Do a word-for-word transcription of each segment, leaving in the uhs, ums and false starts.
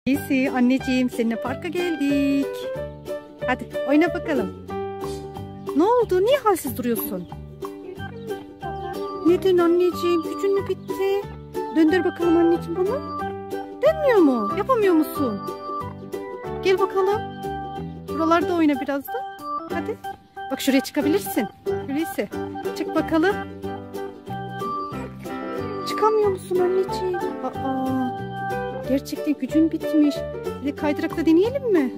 Hulusi anneciğim, seninle parka geldik. Hadi oyna bakalım. Ne oldu? Niye halsiz duruyorsun? Neden anneciğim? Gücün mü bitti? Döndür bakalım anneciğim bana. Dönmüyor mu? Yapamıyor musun? Gel bakalım. Buralarda oyna biraz da. Hadi. Bak şuraya çıkabilirsin. Hulusi. Çık bakalım. Çıkamıyor musun anneciğim? Aa, gerçekten gücün bitmiş. Bir de kaydırakta deneyelim mi?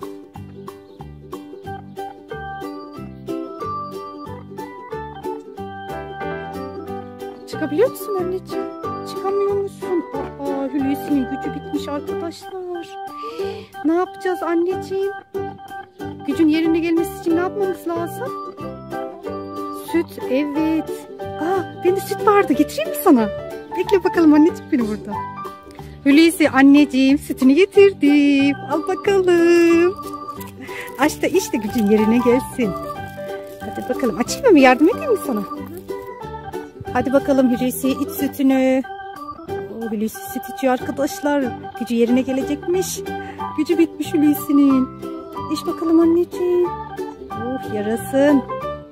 Çıkabiliyor musun anneciğim? Çıkamıyor musun? Aa, Hulusi'nin gücü bitmiş arkadaşlar. Ne yapacağız anneciğim? Gücün yerine gelmesi için ne yapmamız lazım? Süt, evet. Aa, bende süt vardı. Getireyim mi sana? Bekle bakalım anneciğim beni burada. Hulusi anneciğim, sütünü getirdim. Al bakalım. Aç da işte gücün yerine gelsin. Hadi bakalım. Açayım mı? Yardım edeyim mi sana? Hadi bakalım Hulusi, iç sütünü. O Hulusi süt içiyor arkadaşlar. Gücü yerine gelecekmiş. Gücü bitmiş Hulusi'nin. İç bakalım anneciğim. Oh, yarasın.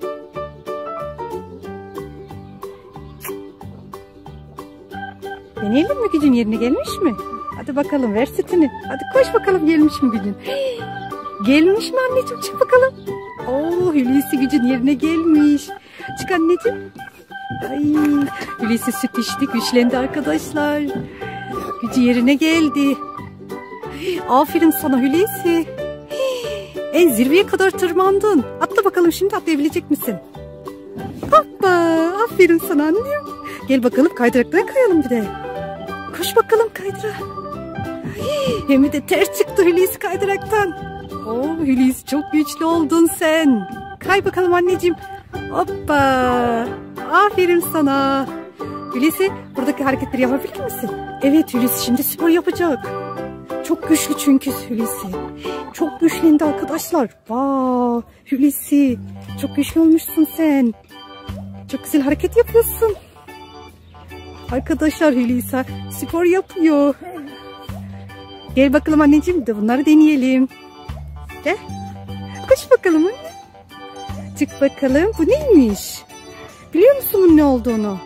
Deneyelim mi, gücün yerine gelmiş mi? Hadi bakalım, ver sütünü. Hadi koş bakalım, gelmiş mi gücün? Gelmiş mi anneciğim? Çık bakalım. Oo, Hulusi gücün yerine gelmiş. Çık anneciğim. Ay, Hulusi süt içti, güçlendi arkadaşlar. Gücü yerine geldi. Aferin sana Hulusi. En zirveye kadar tırmandın. Atla bakalım, şimdi atlayabilecek misin? Hoppa, aferin sana annem. Gel bakalım, kaydıraklara kayalım bir de. Koş bakalım kaydıra. Hem de ters çıktı Hulusi kaydıraktan. Oo, Hulusi çok güçlü oldun sen. Kay bakalım anneciğim. Hoppa. Aferin sana. Hulusi, buradaki hareketleri yapabilir misin? Evet Hulusi, şimdi spor yapacak. Çok güçlü çünkü Hulusi. Çok güçlendi arkadaşlar. Vaa, Hulusi. Çok güçlü olmuşsun sen. Çok güzel hareket yapıyorsun. Arkadaşlar Hulusi spor yapıyor. Gel bakalım anneciğim, de bunları deneyelim. Gel. Koş bakalım anne. Çık bakalım. Bu neymiş? Biliyor musun bunun ne olduğunu?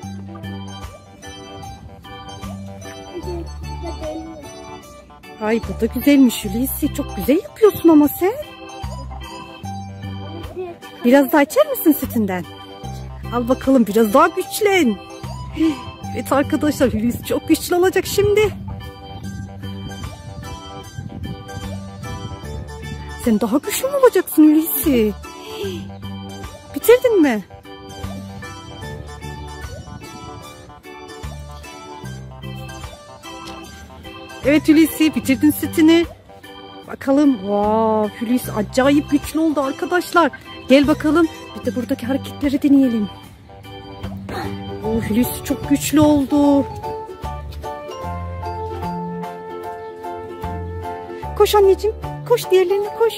Ay, bu da güzelmiş Hulusi. Çok güzel yapıyorsun ama sen. Biraz daha içer misin sütünden? Al bakalım, biraz daha güçlen. Evet arkadaşlar, Hulusi çok güçlü olacak şimdi. Sen daha güçlü mü olacaksın Hulusi? Bitirdin mi? Evet Hulusi, bitirdin sütünü. Bakalım. Wow, Hulusi acayip güçlü oldu arkadaşlar. Gel bakalım, bir de buradaki hareketleri deneyelim. Oh, Hulusi çok güçlü oldu. Koş anneciğim. Koş, diğerlerine koş.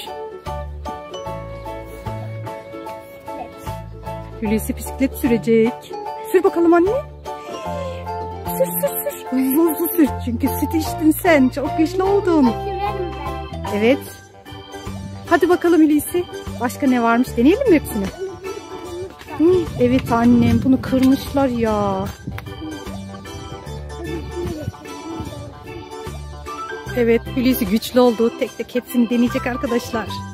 Hulusi bisiklet sürecek. Sür bakalım anne. Sür sür sür. Hızlı hızlı sür. Çünkü süt içtin sen. Çok güçlü oldun. Evet. Hadi bakalım Hulusi. Başka ne varmış? Deneyelim mi hepsini? Evet annem, bunu kırmışlar ya. Evet, Hulusi güçlü oldu. Tek tek hepsini deneyecek arkadaşlar.